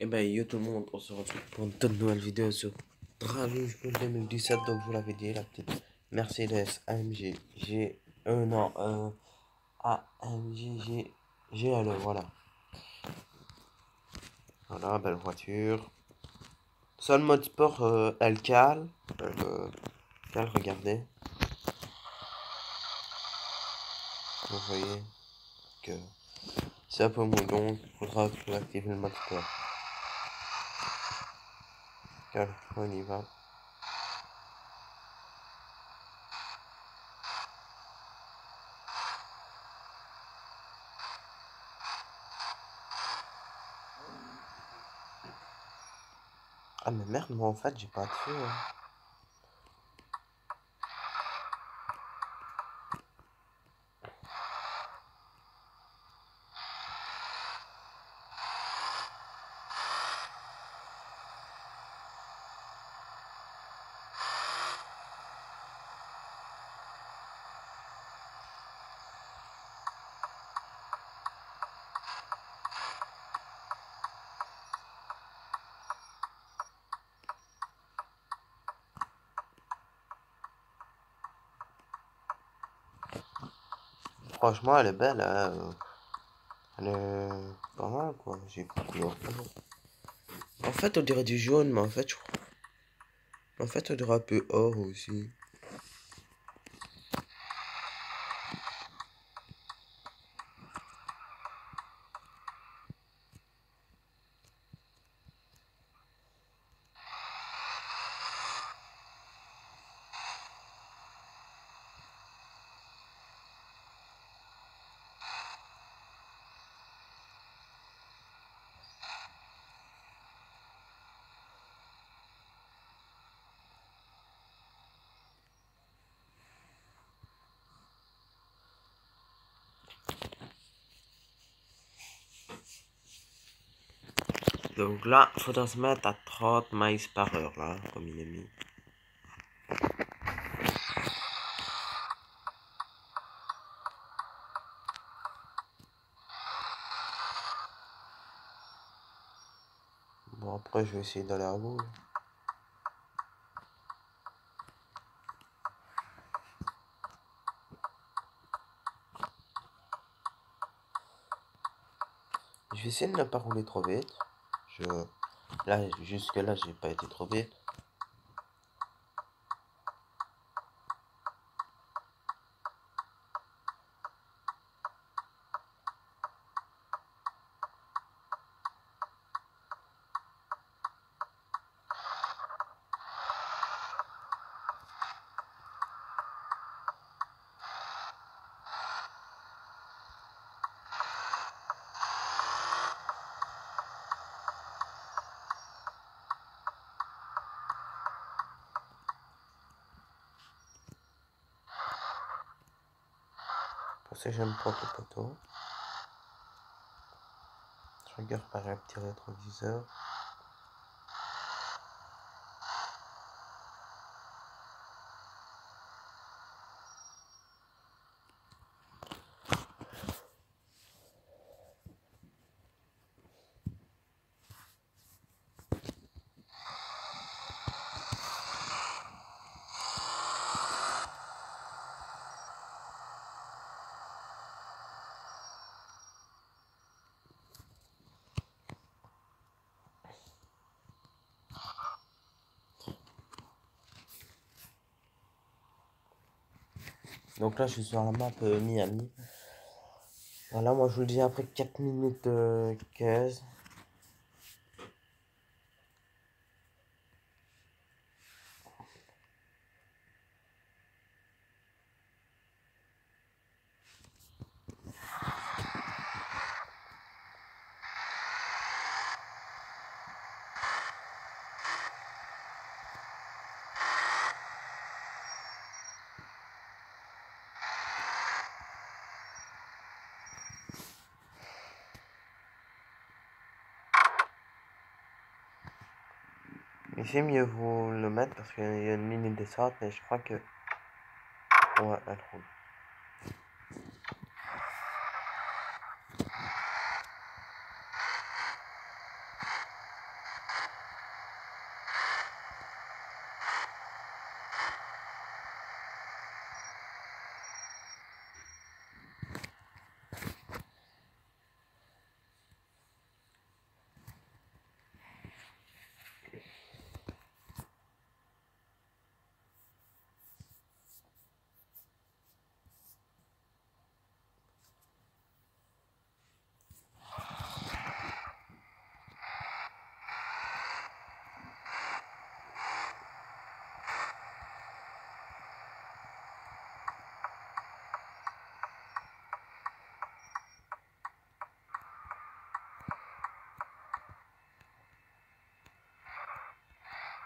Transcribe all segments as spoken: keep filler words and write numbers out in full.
Et ben yo tout le monde, on se retrouve pour une toute nouvelle vidéo sur Dragon Ball deux mille dix-sept. Donc je vous l'avais dit, la petite Mercedes A M G G, euh non, euh, A M G G, G alors voilà. Voilà, belle voiture. Seul mode sport, euh, elle cale, elle, euh, cale, regardez. Vous voyez que c'est un peu mou, donc il faudra activer le mode sport. Cale, on y va. Ah mais merde, moi en fait j'ai pas de feu. Hein. Franchement elle est belle, hein. Elle est pas mal quoi, j'ai pas de couleur. En fait on dirait du jaune, mais en fait je crois. En fait on dirait un peu or aussi. Donc là, faudra se mettre à trente miles par heure là, comme il est mis. Bon après je vais essayer d'aller à bout. Je vais essayer de ne pas rouler trop vite. Je... Là, jusque là, j'ai pas été trop vite. Parce que j'aime pas le poteau. Je regarde par un petit rétroviseur. Donc là, je suis sur la map euh, Miami. Voilà, moi je vous le dis après quatre minutes euh, quinze. Ici, mieux vous le mettre parce qu'il y a une mini descente, mais je crois que. Ouais, elle roule.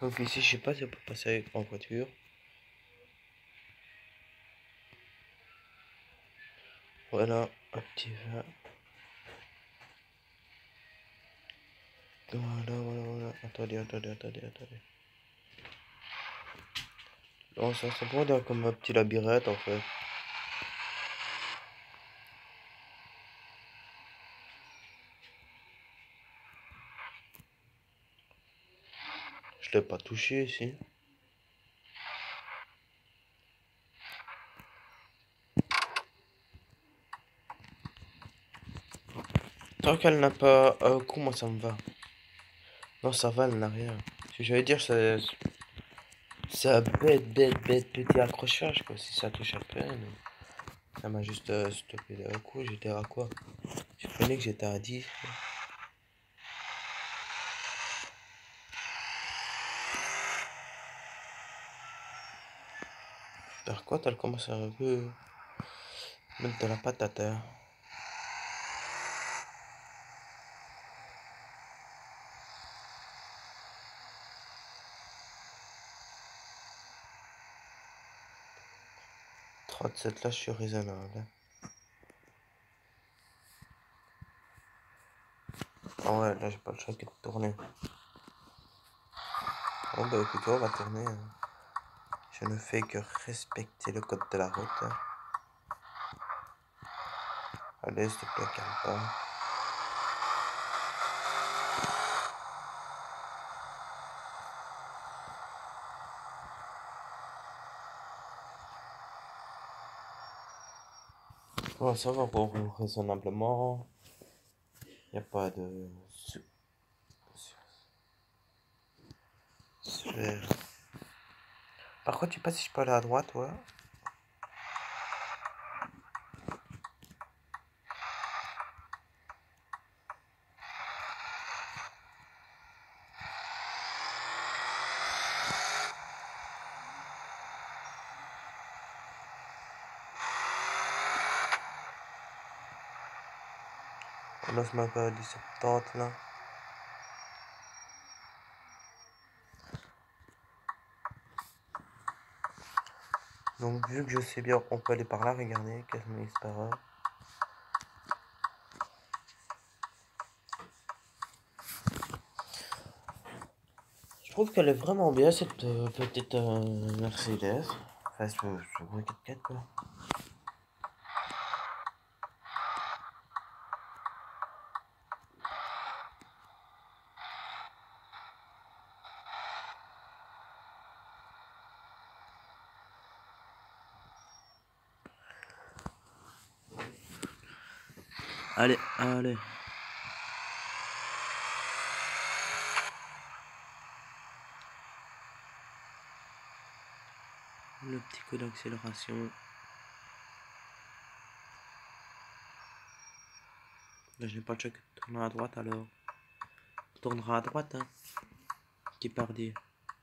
Donc ici, je sais pas si on peut passer avec en voiture. Voilà, un petit vin. Voilà, voilà, voilà. Attendez, attendez, attendez, attendez. Non, ça, c'est bon, dire comme un petit labyrinthe, en fait. Je l'ai pas touché, ici. Tant qu'elle n'a pas... Euh, comment ça me va? Non, ça va, elle n'a rien. Ce que j'allais dire, c'est... C'est un bête, bête, bête petit accrochage, quoi. Si ça touche à peine. Ça m'a juste euh, stoppé d'un coup. J'étais à quoi? Je prenais que j'étais à dix. Par contre, elle commence à un peu mettre de la patate, hein. trente-sept, là, je suis raisonnable, hein. Ah ouais, là, j'ai pas le choix que de tourner. Bon, bah écoutez, on va tourner, hein. Je ne fais que respecter le code de la route, hein. Allez, s'il te plaît, calme pas. Bon, ça va pour vous, raisonnablement. Il n'y a pas de... Sphère. Par contre, tu sais pas si je peux aller à droite, ouais. On a ce matin à dix-sept trente, là. Donc, vu que je sais bien, on peut aller par là, regardez, quinze minutes par heure. Je trouve qu'elle est vraiment bien, cette euh, petite euh, Mercedes. Enfin, ce, ce gros quatre-quatre, quoi. Allez, allez. Le petit coup d'accélération. Là, je n'ai pas le choix que de tourner à droite, alors. On tournera à droite, hein. Qui part dire.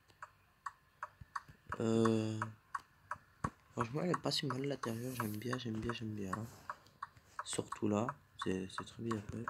Euh... Franchement, elle est pas si mal à l'intérieur. J'aime bien, j'aime bien, j'aime bien. Surtout là, c'est très bien fait.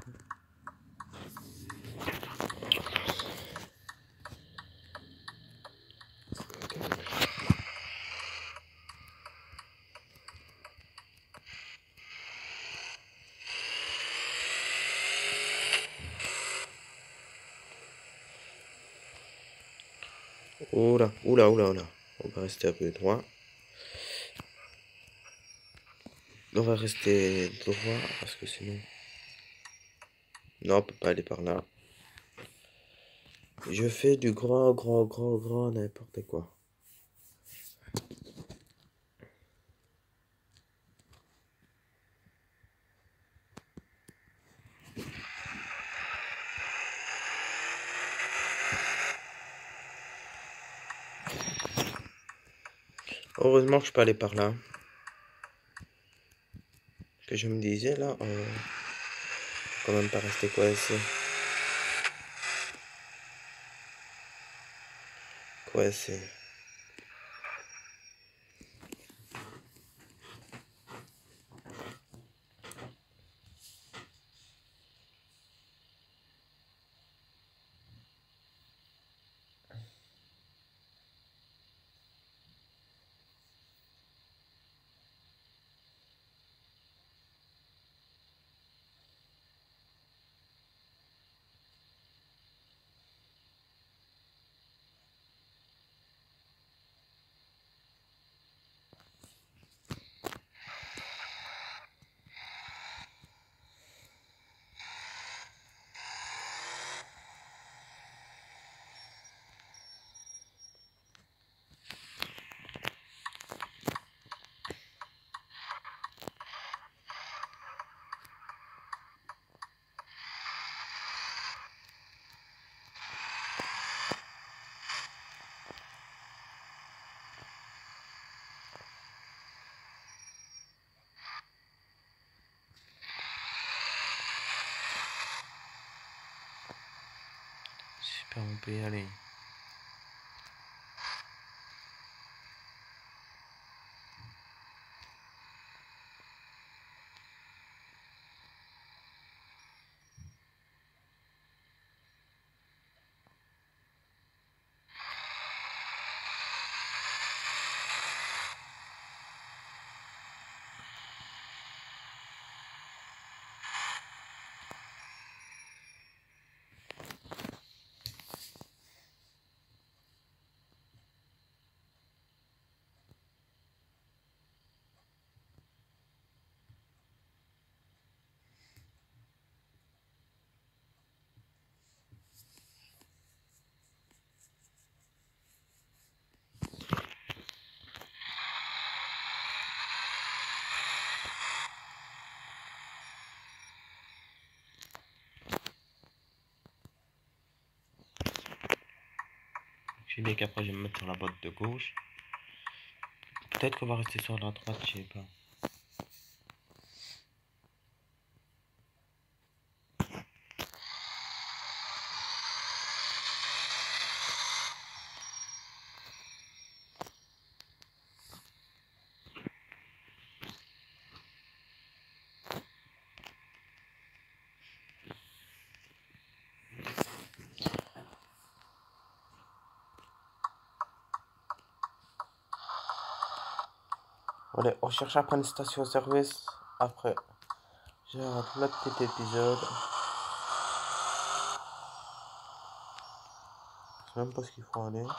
Oula, oula, oula, oula. On va rester un peu droit. On va rester droit parce que sinon... Non, on peut pas aller par là. Je fais du grand, grand, grand, grand n'importe quoi. Heureusement que je peux aller par là. Que je me disais là, on... quand même pas rester coincé. Coincé. faire, on peut y aller. Je sais bien qu'après je vais me mettre sur la boîte de gauche. Peut-être qu'on va rester sur la droite, je sais pas. Allez, on cherche après une station-service. Après, j'arrête le petit épisode. Je sais même pas ce qu'il faut aller.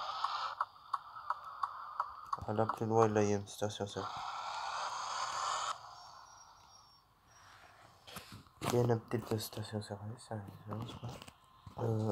Ah, là, plus loin, là, il y a une station-service. Il y a une petite station-service. Euh...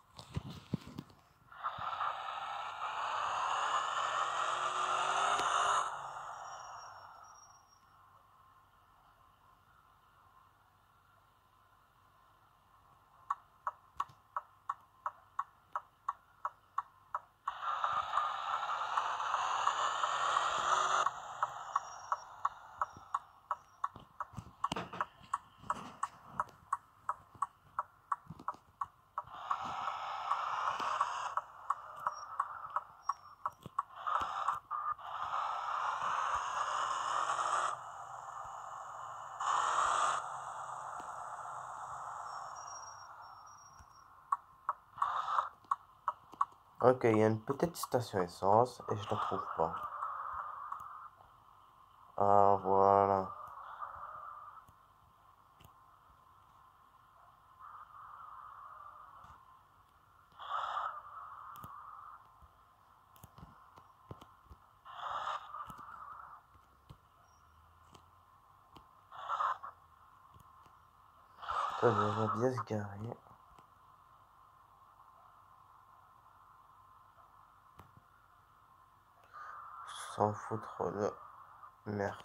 Ok, il y a une petite station essence et je la trouve pas. Ah, voilà. Ça devrait bien se garer. Sans foutre de merde.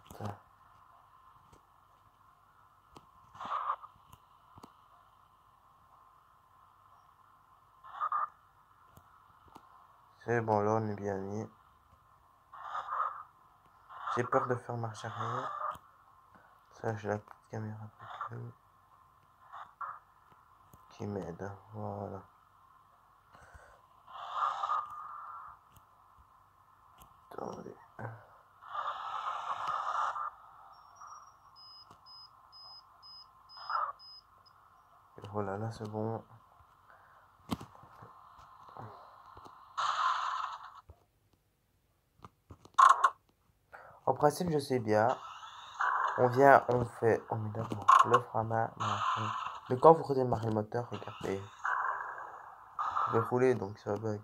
C'est bon, là on est bien mis. J'ai peur de faire marche arrière. Ça, j'ai la petite caméra qui m'aide. Voilà. Attendez. Et voilà, là c'est bon. En principe, je sais bien. On vient, on fait, on met d'abord le frein à main. Mais quand vous redémarrez le moteur, regardez. Vous pouvez rouler, donc ça bug.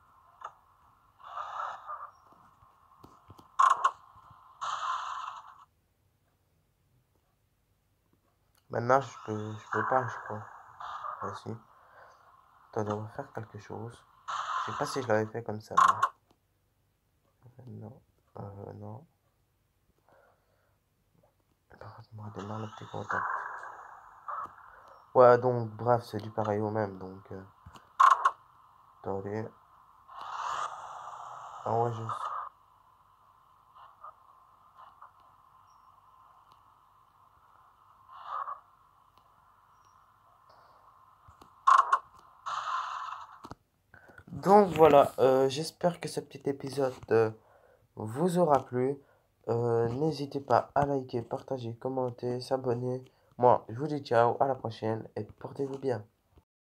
Maintenant, je peux, je peux pas, je crois. Ah si. Attendez, on va faire quelque chose. Je sais pas si je l'avais fait comme ça. Là. Non. Euh, non. On redémarre le petit contact. Ouais, donc, bref, c'est du pareil au même, donc... Euh... Attendez. Ah ouais, je... Donc voilà, euh, j'espère que ce petit épisode euh, vous aura plu. Euh, n'hésitez pas à liker, partager, commenter, s'abonner. Moi, je vous dis ciao, à la prochaine et portez-vous bien.